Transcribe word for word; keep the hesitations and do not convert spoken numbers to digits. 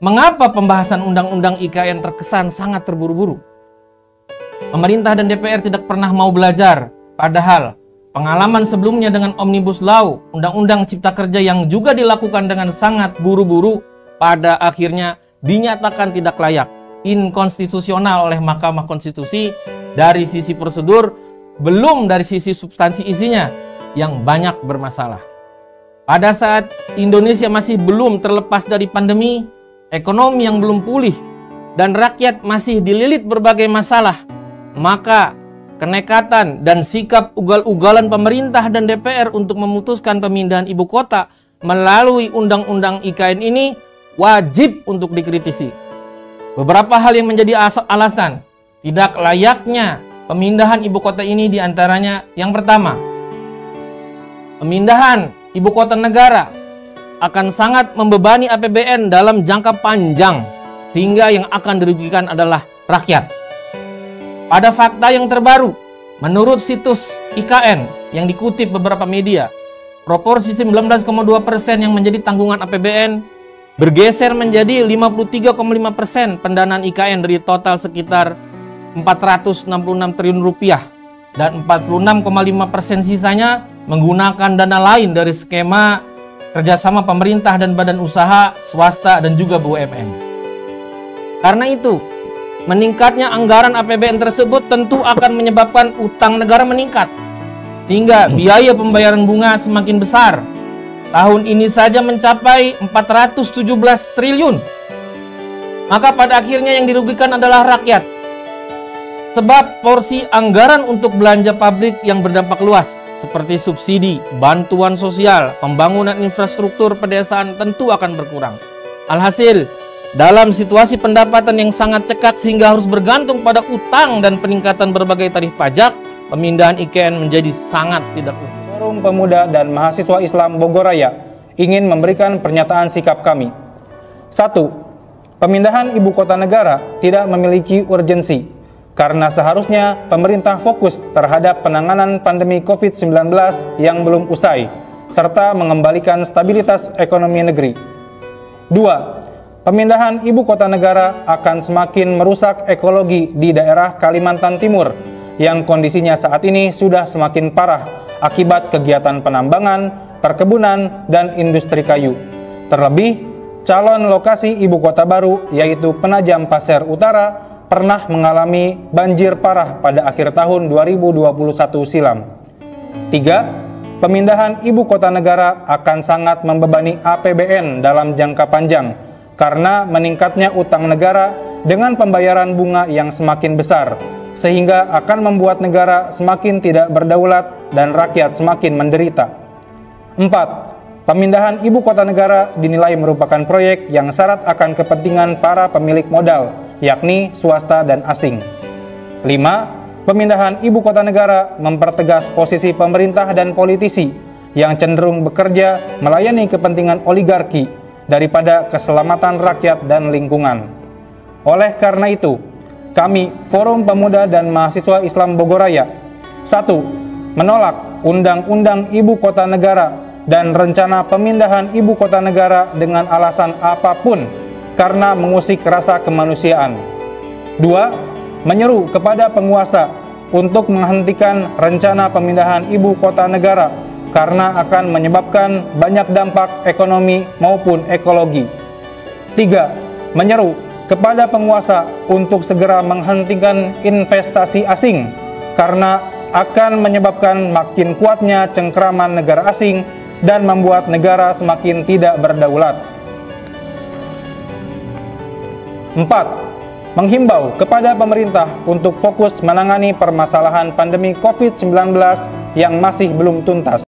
Mengapa pembahasan Undang-Undang I K N terkesan sangat terburu-buru? Pemerintah dan D P R tidak pernah mau belajar, padahal pengalaman sebelumnya dengan Omnibus Law, Undang-Undang Cipta Kerja yang juga dilakukan dengan sangat buru-buru, pada akhirnya dinyatakan tidak layak, inkonstitusional oleh Mahkamah Konstitusi dari sisi prosedur, belum dari sisi substansi isinya yang banyak bermasalah. Pada saat Indonesia masih belum terlepas dari pandemi, ekonomi yang belum pulih, dan rakyat masih dililit berbagai masalah, maka kenekatan dan sikap ugal-ugalan pemerintah dan D P R untuk memutuskan pemindahan ibu kota melalui Undang-Undang I K N ini wajib untuk dikritisi. Beberapa hal yang menjadi alasan tidak layaknya pemindahan ibu kota ini diantaranya: yang pertama, pemindahan ibu kota negara akan sangat membebani A P B N dalam jangka panjang, sehingga yang akan dirugikan adalah rakyat. Pada fakta yang terbaru, menurut situs I K N yang dikutip beberapa media, proporsi sembilan belas koma dua persen yang menjadi tanggungan A P B N bergeser menjadi lima puluh tiga koma lima persen pendanaan I K N dari total sekitar empat ratus enam puluh enam triliun rupiah, dan empat puluh enam koma lima persen sisanya menggunakan dana lain dari skema kerjasama pemerintah dan badan usaha swasta dan juga B U M N. Karena itu, meningkatnya anggaran A P B N tersebut tentu akan menyebabkan utang negara meningkat, hingga biaya pembayaran bunga semakin besar. Tahun ini saja mencapai empat ratus tujuh belas triliun. Maka pada akhirnya yang dirugikan adalah rakyat. Sebab porsi anggaran untuk belanja publik yang berdampak luas, seperti subsidi, bantuan sosial, pembangunan infrastruktur pedesaan tentu akan berkurang. Alhasil, dalam situasi pendapatan yang sangat cekak sehingga harus bergantung pada utang dan peningkatan berbagai tarif pajak, pemindahan I K N menjadi sangat tidak untung. Forum Pemuda dan Mahasiswa Islam Bogoraya ingin memberikan pernyataan sikap kami. Satu. Pemindahan ibu kota negara tidak memiliki urgensi, karena seharusnya pemerintah fokus terhadap penanganan pandemi COVID sembilan belas yang belum usai, serta mengembalikan stabilitas ekonomi negeri. Dua. Pemindahan ibu kota negara akan semakin merusak ekologi di daerah Kalimantan Timur, yang kondisinya saat ini sudah semakin parah akibat kegiatan penambangan, perkebunan, dan industri kayu. Terlebih, calon lokasi ibu kota baru, yaitu Penajam Pasir Utara, pernah mengalami banjir parah pada akhir tahun dua ribu dua puluh satu silam. Tiga. Pemindahan ibu kota negara akan sangat membebani A P B N dalam jangka panjang karena meningkatnya utang negara dengan pembayaran bunga yang semakin besar, sehingga akan membuat negara semakin tidak berdaulat dan rakyat semakin menderita. Empat. Pemindahan ibu kota negara dinilai merupakan proyek yang syarat akan kepentingan para pemilik modal, yakni swasta dan asing. Lima. Pemindahan ibu kota negara mempertegas posisi pemerintah dan politisi yang cenderung bekerja melayani kepentingan oligarki daripada keselamatan rakyat dan lingkungan. Oleh karena itu, kami Forum Pemuda dan Mahasiswa Islam Bogoraya satu. Menolak Undang-Undang Ibu Kota Negara dan rencana pemindahan ibu kota negara dengan alasan apapun karena mengusik rasa kemanusiaan. Dua. Menyeru kepada penguasa untuk menghentikan rencana pemindahan ibu kota negara karena akan menyebabkan banyak dampak ekonomi maupun ekologi. Tiga. Menyeru kepada penguasa untuk segera menghentikan investasi asing karena akan menyebabkan makin kuatnya cengkraman negara asing dan membuat negara semakin tidak berdaulat. Empat. Menghimbau kepada pemerintah untuk fokus menangani permasalahan pandemi COVID sembilan belas yang masih belum tuntas.